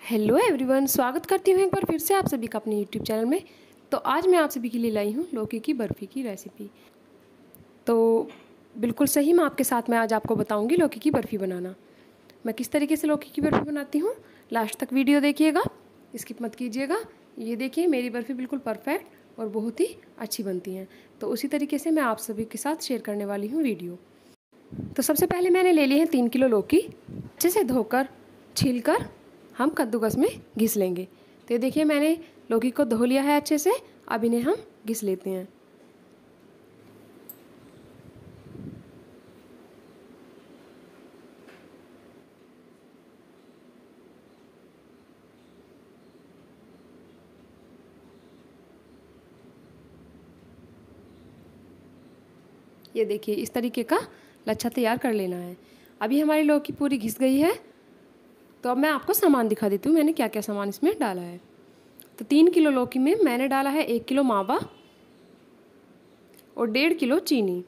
Hello everyone, स्वागत करती हूँ एक बार फिर से आप सभी का अपने यूट्यूब चैनल में। तो आज मैं आप सभी के लिए लाई हूँ लौकी की बर्फ़ी की रेसिपी। तो बिल्कुल सही, मैं आपके साथ में आज आपको बताऊँगी लौकी की बर्फ़ी बनाना। मैं किस तरीके से लौकी की बर्फ़ी बनाती हूँ, लास्ट तक वीडियो देखिएगा, स्किप मत कीजिएगा। ये देखिए, मेरी बर्फ़ी बिल्कुल परफेक्ट और बहुत ही अच्छी बनती हैं। तो उसी तरीके से मैं आप सभी के साथ शेयर करने वाली हूँ वीडियो। तो सबसे पहले मैंने ले लिए हैं 3 किलो लौकी। अच्छे से धोकर छीलकर हम कद्दूकस में घिस लेंगे। तो ये देखिए, मैंने लौकी को धो लिया है अच्छे से। अब इन्हें हम घिस लेते हैं। ये देखिए, इस तरीके का लच्छा तैयार कर लेना है। अभी हमारी लौकी पूरी घिस गई है। तो अब मैं आपको सामान दिखा देती हूँ मैंने क्या क्या सामान इसमें डाला है। तो 3 किलो लौकी में मैंने डाला है 1 किलो मावा और 1.5 किलो चीनी।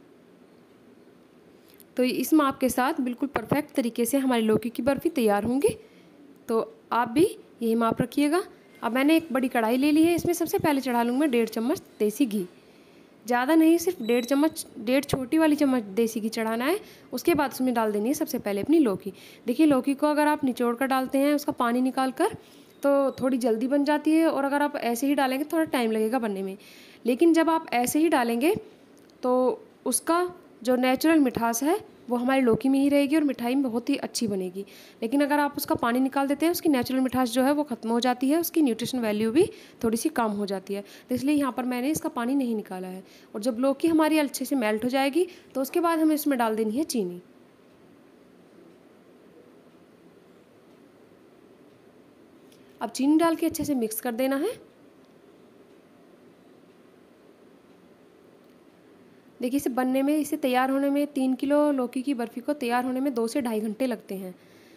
तो इस माप के साथ बिल्कुल परफेक्ट तरीके से हमारी लौकी की बर्फ़ी तैयार होंगी। तो आप भी यही माप रखिएगा। अब मैंने एक बड़ी कढ़ाई ले ली है। इसमें सबसे पहले चढ़ा लूँगी मैं 1.5 चम्मच देसी घी। ज़्यादा नहीं, सिर्फ 1.5 चम्मच, 1.5 छोटी वाली चम्मच देसी घी चढ़ाना है। उसके बाद उसमें डाल देनी है सबसे पहले अपनी लौकी। देखिए, लौकी को अगर आप निचोड़ कर डालते हैं, उसका पानी निकाल कर, तो थोड़ी जल्दी बन जाती है। और अगर आप ऐसे ही डालेंगे थोड़ा टाइम लगेगा बनने में। लेकिन जब आप ऐसे ही डालेंगे तो उसका जो नेचुरल मिठास है वो हमारी लौकी में ही रहेगी और मिठाई में बहुत ही अच्छी बनेगी। लेकिन अगर आप उसका पानी निकाल देते हैं, उसकी नेचुरल मिठास जो है वो ख़त्म हो जाती है, उसकी न्यूट्रिशन वैल्यू भी थोड़ी सी कम हो जाती है। तो इसलिए यहाँ पर मैंने इसका पानी नहीं निकाला है। और जब लौकी हमारी अच्छे से मेल्ट हो जाएगी तो उसके बाद हमें इसमें डाल देनी है चीनी। अब चीनी डाल के अच्छे से मिक्स कर देना है। देखिए, इसे बनने में, इसे तैयार होने में, 3 किलो लौकी की बर्फ़ी को तैयार होने में 2 से ढाई घंटे लगते हैं।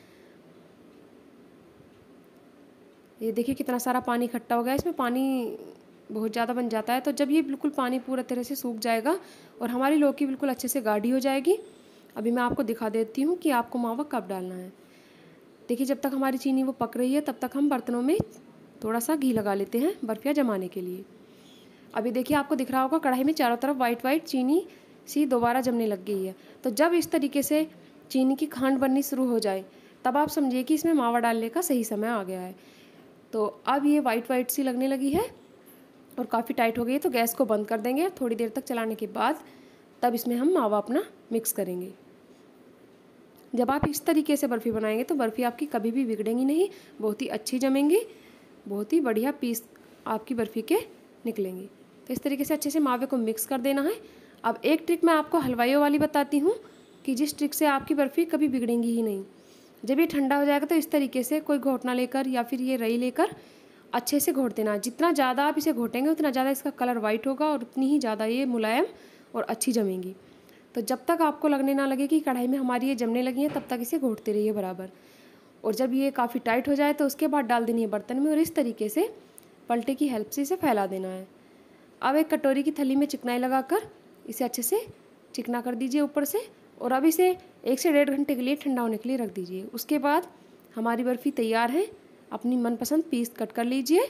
ये देखिए कितना सारा पानी इकट्ठा हो गया। इसमें पानी बहुत ज़्यादा बन जाता है। तो जब ये बिल्कुल पानी पूरा तरह से सूख जाएगा और हमारी लौकी बिल्कुल अच्छे से गाढ़ी हो जाएगी, अभी मैं आपको दिखा देती हूँ कि आपको मावा कब डालना है। देखिए, जब तक हमारी चीनी वो पक रही है तब तक हम बर्तनों में थोड़ा सा घी लगा लेते हैं बर्फ़ियाँ जमाने के लिए। अभी देखिए, आपको दिख रहा होगा कढ़ाई में चारों तरफ वाइट वाइट चीनी सी दोबारा जमने लग गई है। तो जब इस तरीके से चीनी की खांड बननी शुरू हो जाए तब आप समझिए कि इसमें मावा डालने का सही समय आ गया है। तो अब ये वाइट वाइट सी लगने लगी है और काफ़ी टाइट हो गई है। तो गैस को बंद कर देंगे। थोड़ी देर तक चलाने के बाद तब इसमें हम मावा अपना मिक्स करेंगे। जब आप इस तरीके से बर्फ़ी बनाएंगे तो बर्फ़ी आपकी कभी भी बिगड़ेंगी नहीं, बहुत ही अच्छी जमेंगी, बहुत ही बढ़िया पीस आपकी बर्फ़ी के निकलेंगी। तो इस तरीके से अच्छे से मावे को मिक्स कर देना है। अब एक ट्रिक मैं आपको हलवाइयों वाली बताती हूँ कि जिस ट्रिक से आपकी बर्फ़ी कभी बिगड़ेंगी ही नहीं। जब ये ठंडा हो जाएगा तो इस तरीके से कोई घोटना लेकर या फिर ये रई लेकर अच्छे से घोट देना। जितना ज़्यादा आप इसे घोटेंगे उतना ज़्यादा इसका कलर वाइट होगा और उतनी ही ज़्यादा ये मुलायम और अच्छी जमेंगी। तो जब तक आपको लगने ना लगे कि कढ़ाई में हमारी ये जमने लगी है तब तक इसे घोटते रहिए बराबर। और जब ये काफ़ी टाइट हो जाए तो उसके बाद डाल देनी है बर्तन में और इस तरीके से पलटे की हेल्प से इसे फैला देना है। अब एक कटोरी की थैली में चिकनाई लगाकर इसे अच्छे से चिकना कर दीजिए ऊपर से। और अब इसे 1 से 1.5 घंटे के लिए ठंडा होने के लिए रख दीजिए। उसके बाद हमारी बर्फ़ी तैयार है। अपनी मनपसंद पीस कट कर लीजिए।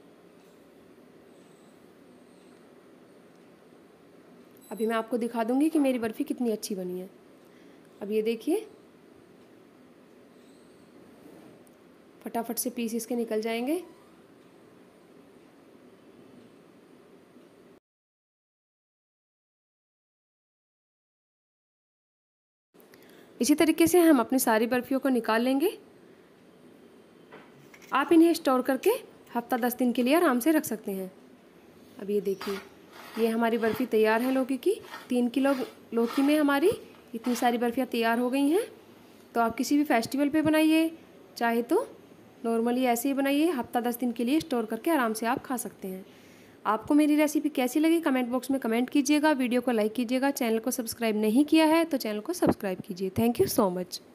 अभी मैं आपको दिखा दूंगी कि मेरी बर्फ़ी कितनी अच्छी बनी है। अब ये देखिए, फटाफट से पीस इसके निकल जाएंगे। इसी तरीके से हम अपनी सारी बर्फ़ियों को निकाल लेंगे। आप इन्हें स्टोर करके हफ्ता 10 दिन के लिए आराम से रख सकते हैं। अब ये देखिए, ये हमारी बर्फ़ी तैयार है लौकी की। 3 किलो लौकी में हमारी इतनी सारी बर्फ़ियाँ तैयार हो गई हैं। तो आप किसी भी फेस्टिवल पे बनाइए, चाहे तो नॉर्मली ऐसे ही बनाइए। हफ्ता 10 दिन के लिए स्टोर करके आराम से आप खा सकते हैं। आपको मेरी रेसिपी कैसी लगी कमेंट बॉक्स में कमेंट कीजिएगा। वीडियो को लाइक कीजिएगा। चैनल को सब्सक्राइब नहीं किया है तो चैनल को सब्सक्राइब कीजिए। Thank you so much.